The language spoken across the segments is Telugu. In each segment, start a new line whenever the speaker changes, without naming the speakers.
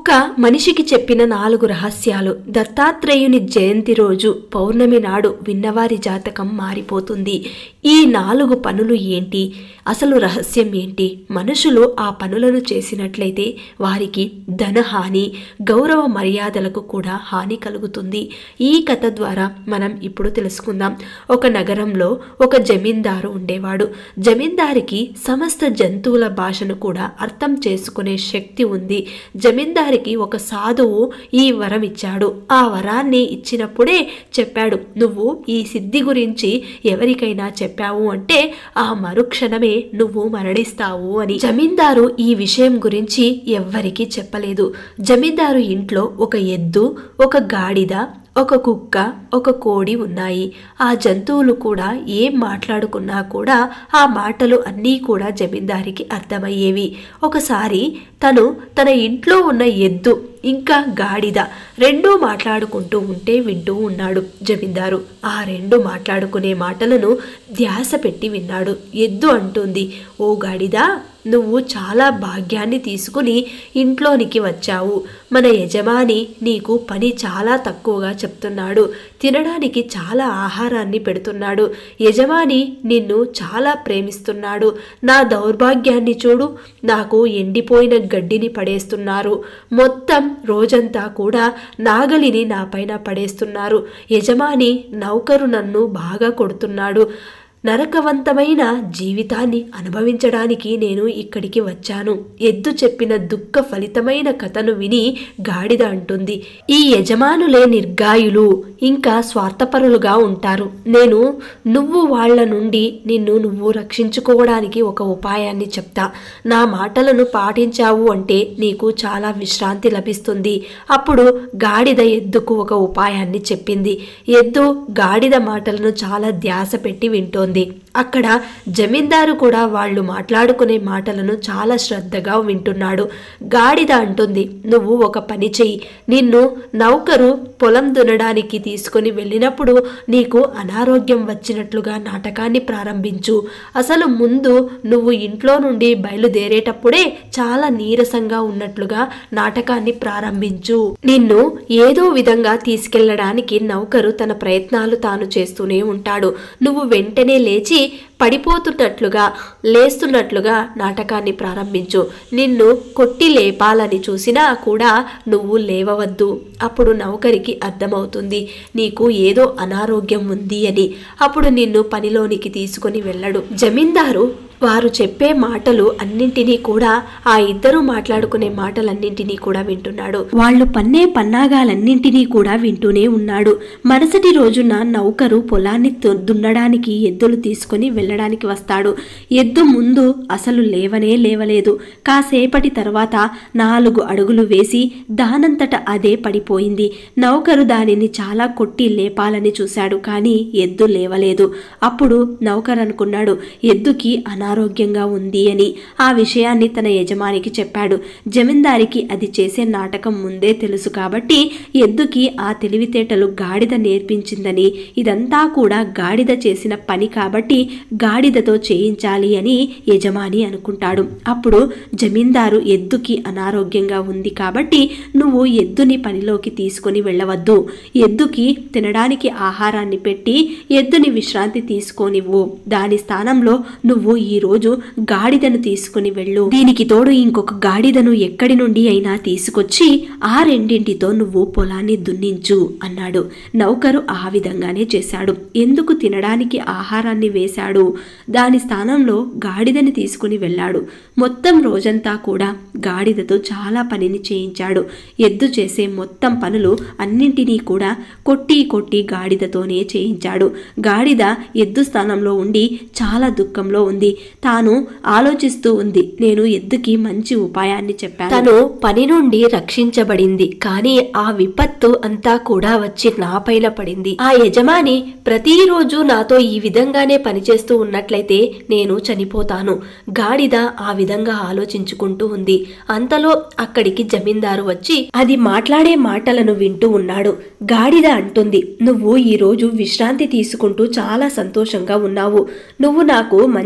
కుక్క మనిషికి చెప్పిన 4 రహస్యాలు. దత్తాత్రేయుని జయంతి రోజు పౌర్ణమి నాడు విన్నవారి జాతకం మారిపోతుంది. ఈ 4 పనులు ఏంటి? అసలు రహస్యం ఏంటి? మనుషులు ఆ పనులను చేసినట్లయితే వారికి ధనహాని, గౌరవ మర్యాదలకు కూడా హాని కలుగుతుంది. ఈ కథ ద్వారా మనం ఇప్పుడు తెలుసుకుందాం. ఒక నగరంలో ఒక జమీందారు ఉండేవాడు. జమీందారికి సమస్త జంతువుల భాషను కూడా అర్థం చేసుకునే శక్తి ఉంది. జమీందారికి ఒక సాధువు ఈ వరం ఇచ్చాడు. ఆ వరాన్ని ఇచ్చినప్పుడే చెప్పాడు, నువ్వు ఈ సిద్ధి గురించి ఎవరికైనా చెప్పావు అంటే ఆ మరుక్షణమే నువ్వు మరణిస్తావు అని. జమీందారు ఈ విషయం గురించి ఎవ్వరికీ చెప్పలేదు. జమీందారు ఇంట్లో ఒక ఎద్దు, ఒక గాడిద, ఒక కుక్క, ఒక కోడి ఉన్నాయి. ఆ జంతువులు కూడా ఏం మాట్లాడుకున్నా కూడా ఆ మాటలు అన్నీ కూడా జమీందారికి అర్థమయ్యేవి. ఒకసారి తన ఇంట్లో ఉన్న ఎద్దు ఇంకా గాడిద రెండూ మాట్లాడుకుంటూ ఉంటే వింటూ ఉన్నాడు జమీందారు. ఆ రెండు మాట్లాడుకునే మాటలను ధ్యాస పెట్టి విన్నాడు. ఎద్దు అంటుంది, ఓ గాడిద, నువ్వు చాలా భాగ్యాన్ని తీసుకుని ఇంట్లోనికి వచ్చావు. మన యజమాని నీకు పని చాలా తక్కువగా చెప్తున్నాడు. తినడానికి చాలా ఆహారాన్ని పెడుతున్నాడు. యజమాని నిన్ను చాలా ప్రేమిస్తున్నాడు. నా దౌర్భాగ్యాన్ని చూడు, నాకు ఎండిపోయిన గడ్డిని పడేస్తున్నారు. మొత్తం రోజంతా కూడా నాగలిని నాపైన పడేస్తున్నారు. యజమాని నౌకరు నన్ను బాగా కొడుతున్నాడు. నరకవంతమైన జీవితాన్ని అనుభవించడానికి నేను ఇక్కడికి వచ్చాను. ఎద్దు చెప్పిన దుఃఖ ఫలితమైన కథను విని గాడిద అంటుంది, ఈ యజమానులే నిర్గాయులు, ఇంకా స్వార్థపరులుగా ఉంటారు. నువ్వు వాళ్ళ నుండి నువ్వు రక్షించుకోవడానికి ఒక ఉపాయాన్ని చెప్తా. నా మాటలను పాటించావు అంటే నీకు చాలా విశ్రాంతి లభిస్తుంది. అప్పుడు గాడిద ఎద్దుకు ఒక ఉపాయాన్ని చెప్పింది. ఎద్దు గాడిద మాటలను చాలా ధ్యాస పెట్టి వింటోంది. అక్కడ జమీందారు కూడా వాళ్ళు మాట్లాడుకునే మాటలను చాలా శ్రద్ధగా వింటున్నాడు. గాడిద అంటుంది, నువ్వు ఒక పని చెయ్యి. నిన్ను నౌకరు పొలం దున్నడానికి తీసుకొని వెళ్ళినప్పుడు నీకు అనారోగ్యం వచ్చినట్లుగా నాటకాన్ని ప్రారంభించు. అసలు ముందు నువ్వు ఇంట్లో నుండి బయలుదేరేటప్పుడే చాలా నీరసంగా ఉన్నట్లుగా నాటకాన్ని ప్రారంభించు. నిన్ను ఏదో విధంగా తీసుకెళ్లడానికి నౌకరు తన ప్రయత్నాలు తాను చేస్తూనే ఉంటాడు. నువ్వు వెంటనే లేచి పడిపోతున్నట్లుగా లేస్తున్నట్లుగా నాటకాన్ని ప్రారంభించు. నిన్ను కొట్టి లేపాలని చూసినా కూడా నువ్వు లేవవద్దు. అప్పుడు నౌకరికి అర్థమవుతుంది నీకు ఏదో అనారోగ్యం ఉంది అని. అప్పుడు నిన్ను పనిలోనికి తీసుకొని వెళ్ళడు. జమీందారు వారు చెప్పే మాటలు అన్నింటినీ కూడా, ఆ ఇద్దరు మాట్లాడుకునే మాటలన్నింటినీ కూడా వింటున్నాడు. వాళ్ళు పన్నే పన్నాగాలన్నింటినీ కూడా వింటూనే ఉన్నాడు. మరుసటి రోజున నౌకరు పొలాన్ని దున్నడానికి ఎద్దులు తీసుకొని వెళ్ళడానికి వస్తాడు. ఎద్దు ముందు అసలు లేవలేదు. కాసేపటి తర్వాత 4 అడుగులు వేసి దానంతట అదే పడిపోయింది. నౌకరు దానిని చాలా కొట్టి లేపాలని చూశాడు, కానీ ఎద్దు లేవలేదు. అప్పుడు నౌకరు అనుకున్నాడు, ఎద్దుకి అనారోగ్యంగా ఉంది అని. ఆ విషయాన్ని తన యజమానికి చెప్పాడు. జమీందారికి అది చేసే నాటకం ముందే తెలుసు కాబట్టి ఎద్దుకి ఆ తెలివితేటలు గాడిద నేర్పించిందని, ఇదంతా కూడా గాడిద చేసిన పని కాబట్టి గాడిదతో చేయించాలి అని యజమాని అనుకుంటాడు. అప్పుడు జమీందారు, ఎద్దుకి అనారోగ్యంగా ఉంది కాబట్టి నువ్వు ఎద్దుని పనిలోకి తీసుకొని వెళ్ళవద్దు. ఎద్దుకి తినడానికి ఆహారాన్ని పెట్టి ఎద్దుని విశ్రాంతి తీసుకోనివ్వు. దాని స్థానంలో నువ్వు ఈ రోజు గాడిదను తీసుకుని వెళ్ళు. దీనికి తోడు ఇంకొక గాడిదను ఎక్కడి నుండి అయినా తీసుకొచ్చి ఆ రెండింటితో నువ్వు పొలాన్ని దున్నించు అన్నాడు. నౌకరు ఆ విధంగానే చేశాడు. ఎందుకు తినడానికి ఆహారాన్ని వేశాడు, దాని స్థానంలో గాడిదని తీసుకుని వెళ్ళాడు. మొత్తం రోజంతా కూడా గాడిదతో చాలా పనిని చేయించాడు. ఎద్దు చేసే మొత్తం పనులు అన్నింటినీ కూడా కొట్టి గాడిదతోనే చేయించాడు. గాడిద ఎద్దు స్థానంలో ఉండి చాలా దుఃఖంలో ఉంది. తాను ఆలోచిస్తూ ఉంది, నేను ఎద్దుకి మంచి ఉపాయాన్ని చెప్పాను. తను పని నుండి రక్షించబడింది, కానీ ఆ విపత్తు అంతా కూడా వచ్చి నా పైన పడింది. ఆ యజమాని ప్రతిరోజు నాతో ఈ విధంగానే పనిచేస్తూ ఉన్నట్లయితే నేను చనిపోతాను. గాడిద ఆ విధంగా ఆలోచించుకుంటూ ఉంది. అంతలో అక్కడికి జమీందారు వచ్చి అది మాట్లాడే మాటలను వింటూ ఉన్నాడు. గాడిద అంటుంది, నువ్వు ఈ రోజు విశ్రాంతి తీసుకుంటూ చాలా సంతోషంగా ఉన్నావు. నువ్వు నాకు మంచి ఉపాయం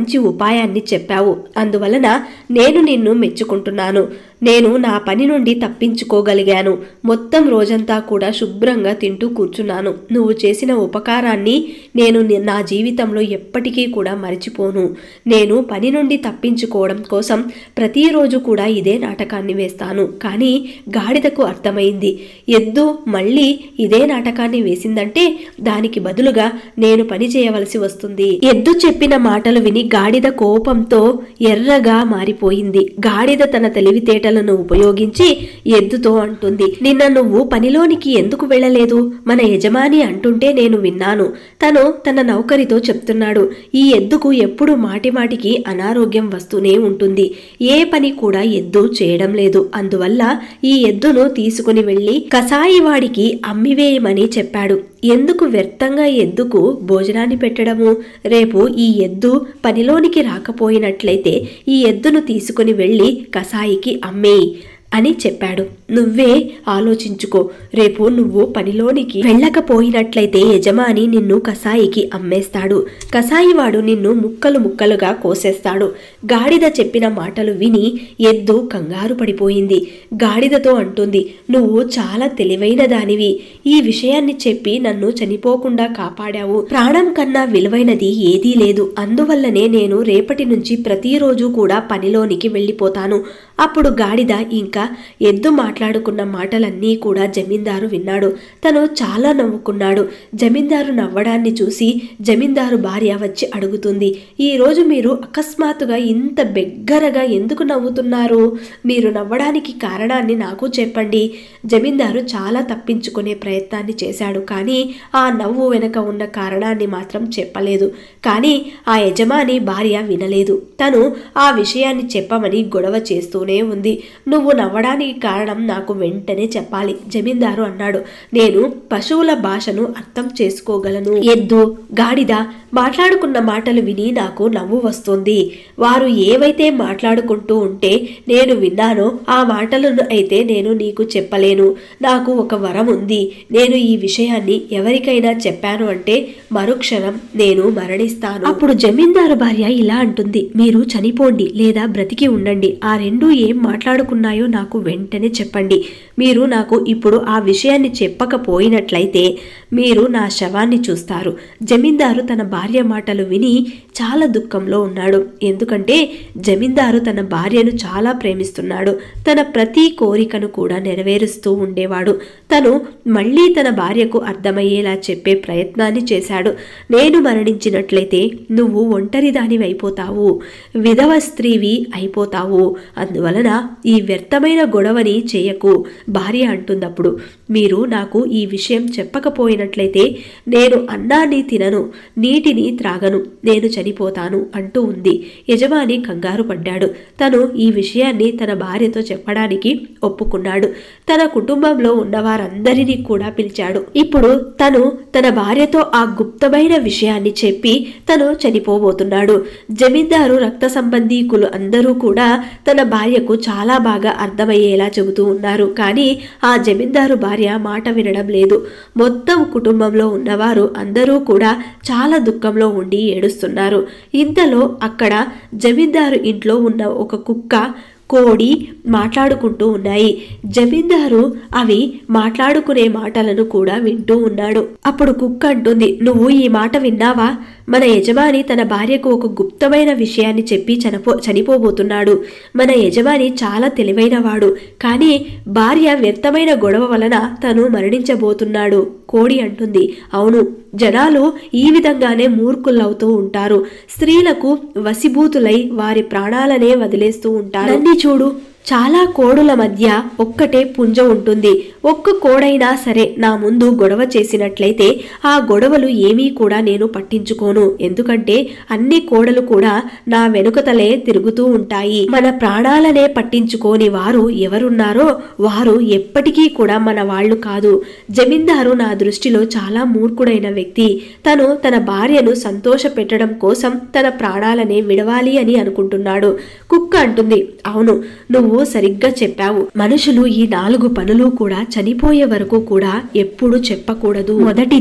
ఉపాయాన్ని చెప్పావు. అందువలన నేను నిన్ను మెచ్చుకుంటున్నాను. నేను నా పని నుండి తప్పించుకోగలిగాను. మొత్తం రోజంతా కూడా శుభ్రంగా తింటూ కూర్చున్నాను. నువ్వు చేసిన ఉపకారాన్ని నేను నా జీవితంలో ఎప్పటికీ కూడా మరిచిపోను. నేను పని నుండి తప్పించుకోవడం కోసం ప్రతిరోజు కూడా ఇదే నాటకాన్ని వేస్తాను. కానీ గాడిదకు అర్థమైంది, ఎద్దు మళ్ళీ ఇదే నాటకాన్ని వేసిందంటే దానికి బదులుగా నేను పని చేయవలసి వస్తుంది. ఎద్దు చెప్పిన మాటలు విని గాడిద కోపంతో ఎర్రగా మారిపోయింది. గాడిద తన తెలివితేటలను ఉపయోగించి ఎద్దుతో అంటుంది, నిన్న నువ్వు పనిలోనికి ఎందుకు వెళ్ళలేదు? మన యజమాని అంటుంటే నేను విన్నాను. తను తన నౌకరితో చెప్తున్నాడు, ఈ ఎద్దుకు ఎప్పుడు మాటిమాటికి అనారోగ్యం వస్తూనే ఉంటుంది. ఏ పని కూడా ఎద్దు చేయడం లేదు. అందువల్ల ఈ ఎద్దును తీసుకుని వెళ్లి కసాయివాడికి అమ్మివేయమని చెప్పాడు. ఎందుకు వ్యర్థంగా ఎద్దుకు భోజనాన్ని పెట్టడము? రేపు ఈ ఎద్దు పనిలోనికి రాకపోయినట్లయితే ఈ ఎద్దును తీసుకుని వెళ్లి కసాయికి అమ్మేయి అని చెప్పాడు. నువ్వే ఆలోచించుకో. రేపు నువ్వు పనిలోనికి వెళ్ళకపోయినట్లయితే యజమాని నిన్ను కసాయికి అమ్మేస్తాడు. కసాయివాడు నిన్ను ముక్కలు ముక్కలుగా కోసేస్తాడు. గాడిద చెప్పిన మాటలు విని ఎద్దు కంగారు పడిపోయింది. గాడిదతో అంటుంది, నువ్వు చాలా తెలివైన దానివి. ఈ విషయాన్ని చెప్పి నన్ను చనిపోకుండా కాపాడావు. ప్రాణం కన్నా విలువైనది ఏదీ లేదు. అందువల్లనే నేను రేపటి నుంచి ప్రతిరోజు కూడా పనిలోనికి వెళ్ళిపోతాను. అప్పుడు గాడిద ఇంకా ఎద్దు మాట్లాడుకున్న మాటలన్నీ కూడా జమీందారు విన్నాడు. తను చాలా నవ్వుకున్నాడు. జమీందారు నవ్వడాన్ని చూసి జమీందారు భార్య వచ్చి అడుగుతుంది, ఈ రోజు మీరు అకస్మాత్తుగా ఇంత బిగ్గరగా ఎందుకు నవ్వుతున్నారు? మీరు నవ్వడానికి కారణాన్ని నాకు చెప్పండి. జమీందారు చాలా తప్పించుకునే ప్రయత్నాన్ని చేశాడు. కానీ ఆ నవ్వు వెనక ఉన్న కారణాన్ని మాత్రం చెప్పలేదు. కానీ ఆ యజమాని భార్య వినలేదు. తను ఆ విషయాన్ని చెప్పమని గొడవ చేస్తూనే ఉంది. నువ్వు నవ్వడానికి కారణం నాకు వెంటనే చెప్పాలి. జమీందారు అన్నాడు, నేను పశువుల భాషను అర్థం చేసుకోగలను. ఎద్దు గాడిద మాట్లాడుకున్న మాటలు విని నాకు నవ్వు వస్తుంది. వారు ఏవైతే మాట్లాడుకుంటూ ఉంటే నేను విన్నానో ఆ మాటలను అయితే నేను నీకు చెప్పలేను. నాకు ఒక వరం ఉంది. నేను ఈ విషయాన్ని ఎవరికైనా చెప్పాను అంటే మరుక్షణం నేను మరణిస్తాను. అప్పుడు జమీందారు భార్య ఇలా అంటుంది, మీరు చనిపోండి లేదా బ్రతికి ఉండండి. ఆ రెండు ఏం మాట్లాడుకున్నాయో నాకు వెంటనే చెప్పండి. మీరు నాకు ఇప్పుడు ఆ విషయాన్ని చెప్పకపోయినట్లయితే మీరు నా శవాన్ని చూస్తారు. జమీందారు తన భార్య మాటలు విని చాలా దుఃఖంలో ఉన్నాడు. ఎందుకంటే జమీందారు తన భార్యను చాలా ప్రేమిస్తున్నాడు. తన ప్రతి కోరికను కూడా నెరవేరుస్తూ ఉండేవాడు. తను మళ్ళీ తన భార్యకు అర్థమయ్యేలా చెప్పే ప్రయత్నాన్ని చేశాడు. నేను మరణించినట్లయితే నువ్వు ఒంటరిదానివి అయిపోతావు, విధవ స్త్రీవి అయిపోతావు. అందువలన ఈ వ్యర్థమైన గొడవని చేయకు. భార్య అంటున్నప్పుడు, మీరు నాకు ఈ విషయం చెప్పకపోయినట్లయితే నేను అన్నాన్ని తినను, నీటిని త్రాగను, నేను చనిపోతాను అంటూ ఉంది. యజమాని కంగారు పడ్డాడు. తను ఈ విషయాన్ని తన భార్యతో చెప్పడానికి ఒప్పుకున్నాడు. తన కుటుంబంలో ఉన్న వారందరినీ కూడా పిలిచాడు. ఇప్పుడు తను తన భార్యతో ఆ గుప్తమైన విషయాన్ని చెప్పి తను చనిపోబోతున్నాడు. జమీందారు రక్త సంబంధీకులు అందరూ కూడా తన భార్యకు చాలా బాగా అర్థమయ్యేలా చెబుతూ ఉన్నారు. కానీ ఆ జమీందారు భార్య మాట వినడం లేదు. మొత్తం కుటుంబంలో ఉన్నవారు అందరూ కూడా చాలా దుఃఖంలో ఉండి ఏడుస్తున్నారు. ఇంతలో అక్కడ జమీందారు ఇంట్లో ఉన్న ఒక కుక్క, కోడి మాట్లాడుకుంటూ ఉన్నాయి. జమీందారు అవి మాట్లాడుకునే మాటలను కూడా వింటూ ఉన్నాడు. అప్పుడు కుక్క అంటుంది, నువ్వు ఈ మాట విన్నావా? మన యజమాని తన భార్యకు ఒక గుప్తమైన విషయాన్ని చెప్పి చనిపోబోతున్నాడు. మన యజమాని చాలా తెలివైనవాడు. కానీ భార్య వ్యర్థమైన గొడవ వలన తను మరణించబోతున్నాడు. కోడి అంటుంది, అవును, జనాలు ఈ విధంగానే మూర్ఖులవుతూ ఉంటారు. స్త్రీలకు వశీభూతులై వారి ప్రాణాలనే వదిలేస్తూ ఉంటారు. నన్ను చూడు, చాలా కోడుల మధ్య ఒక్కటే పుంజ ఉంటుంది. ఒక్క కోడైనా సరే నా ముందు గొడవ చేసినట్లయితే ఆ గొడవలు ఏమీ కూడా నేను పట్టించుకోను. ఎందుకంటే అన్ని కోడలు కూడా నా వెనుకతలే తిరుగుతూ ఉంటాయి. మన ప్రాణాలనే పట్టించుకోని వారు ఎవరున్నారో వారు ఎప్పటికీ కూడా మన వాళ్ళు కాదు. జమీందారు నా దృష్టిలో చాలా మూర్ఖుడైన వ్యక్తి. తను తన భార్యను సంతోష పెట్టడం కోసం తన ప్రాణాలనే విడవాలి అని అనుకుంటున్నాడు. కుక్క అంటుంది, అవును, నువ్వు సరిగ్గా చెప్పావు. మనుషులు ఈ 4 పనులు కూడా చనిపోయే వరకు కూడా ఎప్పుడు చెప్పకూడదు. మొదటిది,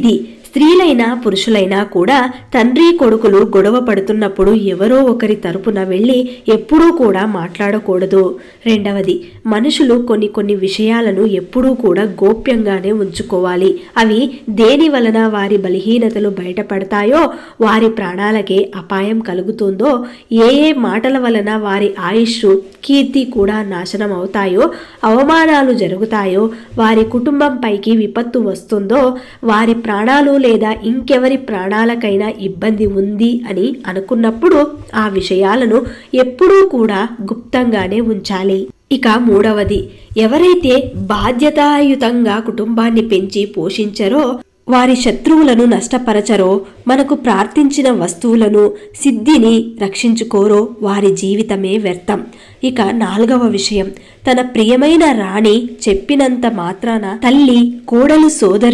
స్త్రీలైనా పురుషులైనా కూడా తండ్రి కొడుకులు గొడవ పడుతున్నప్పుడు ఎవరో ఒకరి తరపున వెళ్ళి ఎప్పుడూ కూడా మాట్లాడకూడదు. రెండవది, మనుషులు కొన్ని విషయాలను ఎప్పుడూ కూడా గోప్యంగానే ఉంచుకోవాలి. అవి దేని వలన వారి బలహీనతలు బయటపడతాయో, వారి ప్రాణాలకే అపాయం కలుగుతుందో, ఏ మాటల వలన వారి ఆయుష్ కీర్తి కూడా నాశనం అవుతాయో, అవమానాలు జరుగుతాయో, వారి కుటుంబంపైకి విపత్తు వస్తుందో, వారి ప్రాణాలు లేదా ఇంకెవరి ప్రాణాలకైనా ఇబ్బంది ఉంది అని అనుకున్నప్పుడు ఆ విషయాలను ఎప్పుడూ కూడా గుప్తంగానే ఉంచాలి. ఇక మూడవది, ఎవరైతే బాధ్యతాయుతంగా కుటుంబాన్ని పెంచి పోషించరో, వారి శత్రువులను నష్టపరచరో, మనకు ప్రార్థించిన వస్తువులను సిద్ధిని రక్షించుకోరో వారి జీవితమే వ్యర్థం. ఇక నాలుగవ విషయం, తన ప్రియమైన రాణి చెప్పినంత మాత్రాన తల్లి, కోడలు,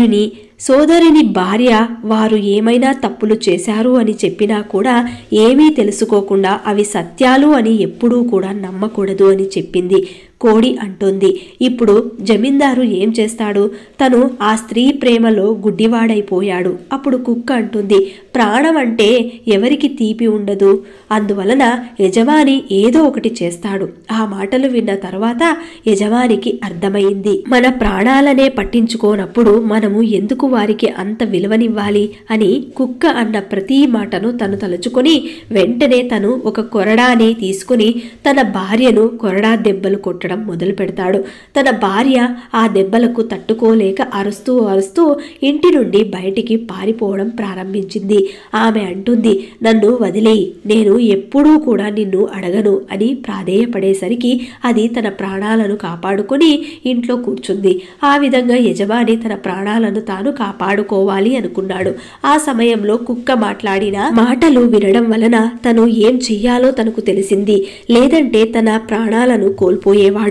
సోదరిని భార్య వారు ఏమైనా తప్పులు చేశారు అని చెప్పినా కూడా ఏమీ తెలుసుకోకుండా అవి సత్యాలు అని ఎప్పుడూ కూడా నమ్మకూడదు అని చెప్పింది. కోడి అంటుంది, ఇప్పుడు జమీందారు ఏం చేస్తాడు? తను ఆ స్త్రీ ప్రేమలో గుడ్డివాడైపోయాడు. అప్పుడు కుక్క అంటుంది, ప్రాణం అంటే ఎవరికి తీపి ఉండదు, అందువలన యజమాని ఏదో ఒకటి చేస్తాడు. ఆ మాటలు విన్న తర్వాత యజమానికి అర్థమైంది, మన ప్రాణాలనే పట్టించుకోనప్పుడు మనము ఎందుకు వారికి అంత విలువనివ్వాలి అని. కుక్క అన్న ప్రతి మాటను తను తలుచుకొని వెంటనే తను ఒక కొరడాని తీసుకుని తన భార్యను కొరడా దెబ్బలు కొట్టడం మొదలు పెడతాడు. తన భార్య ఆ దెబ్బలకు తట్టుకోలేక అరుస్తూ ఇంటి నుండి బయటికి పారిపోవడం ప్రారంభించింది. ఆమె అంటుంది, నన్ను వదిలేయి, నేను ఎప్పుడూ కూడా నిన్ను అడగను అని ప్రాధేయపడేసరికి అది తన ప్రాణాలను కాపాడుకొని ఇంట్లో కూర్చుంది. ఆ విధంగా యజమాని తన ప్రాణాలను తాను కాపాడుకోవాలి అనుకున్నాడు. ఆ సమయంలో కుక్క మాట్లాడిన మాటలు వినడం వలన తను ఏం చెయ్యాలో తనకు తెలిసింది. లేదంటే తన ప్రాణాలను కోల్పోయేవాడు.